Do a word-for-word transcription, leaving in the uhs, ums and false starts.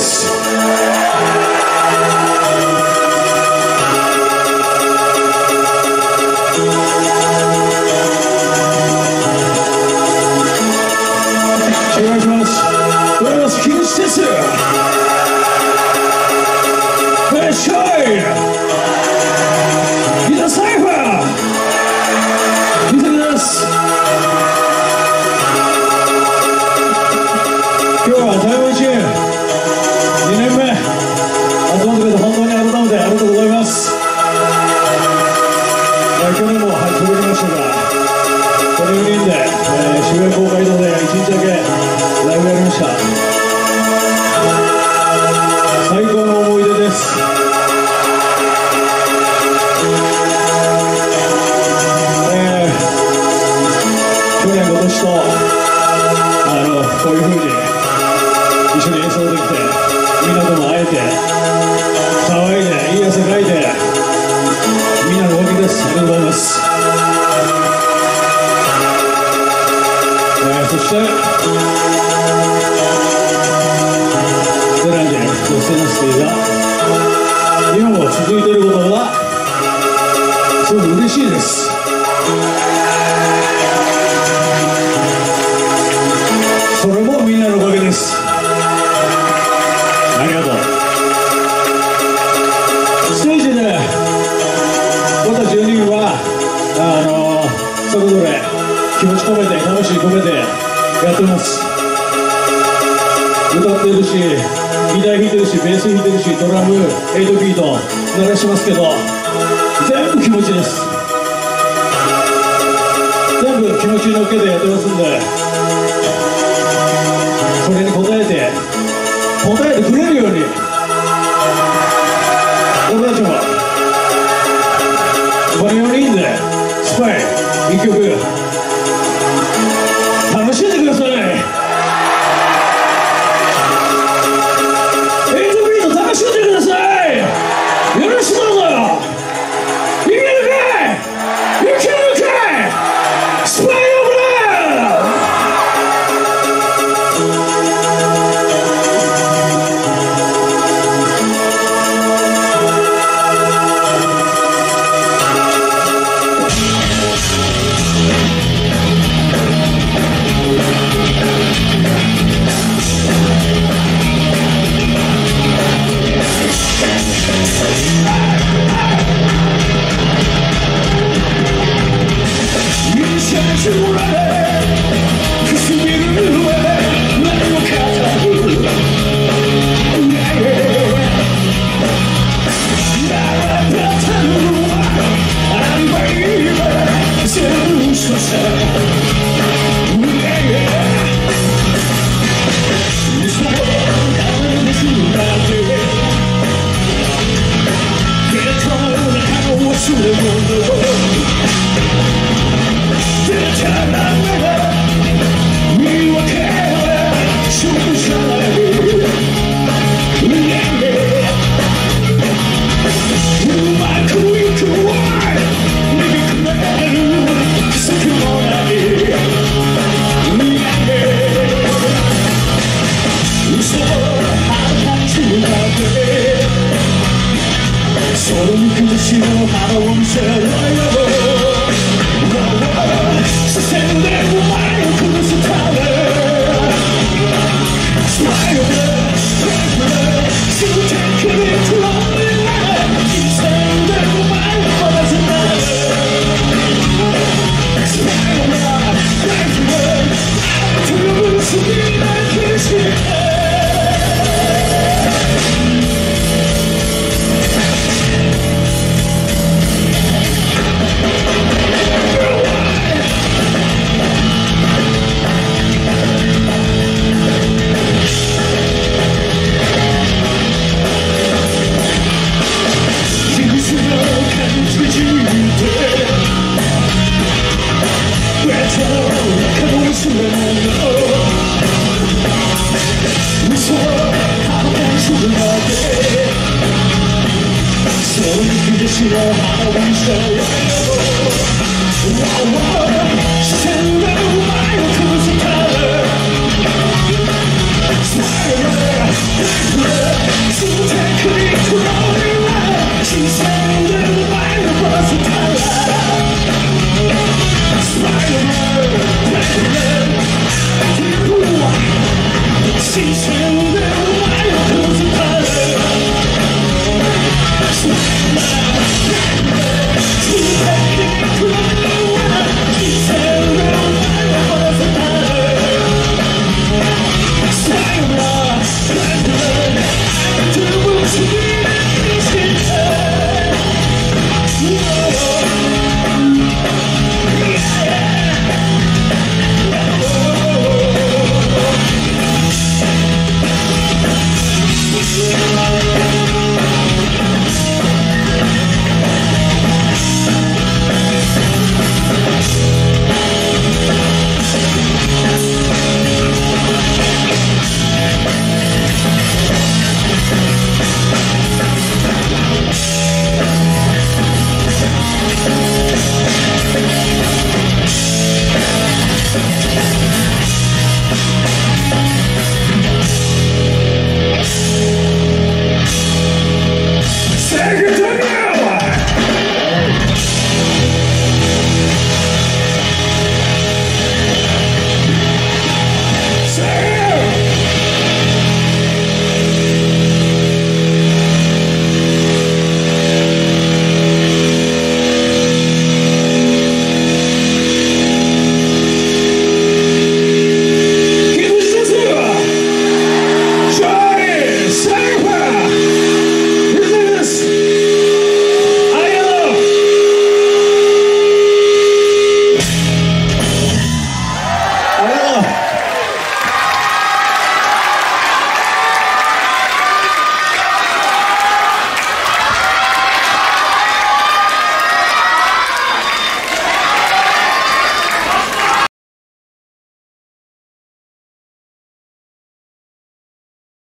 。お願いします。お願いします。木内です。いらっしゃい。ギターサイファー見てください。今日はタイムマシーンにねんめ集まってくれて本当に改めてありがとうございます。去年もはい届きましたが、このよにんで、えー、渋谷公会堂でいちにちだけライブやりました。最高の思い出です。えー、去年今年とあのこういうふうに一緒に演奏できて、みんなとも会えて騒いでいい汗かいて、みんなのおかげです。ありがとうございます。えー、そしてゼランジェ女性のステージが今も続いていることがすごく嬉しいです。それもみんなのおかげです。ありがとう。ステージで僕たちよにんはあのそれぞれ気持ち込めて魂込めてやってます。歌ってるし、ギター弾いてるし、ベース弾いてるし、ドラム、エイトビート鳴らしますけど、全部気持ちです。全部気持ちに乗っけてやってますんで、それに応えて応えてくれるように俺たちもこのよにんでスパイいっきょく楽しんでください。エイトビート楽しんでください。よろしくどうぞ。いけるかい、いけるかい、スパイオブラブ。She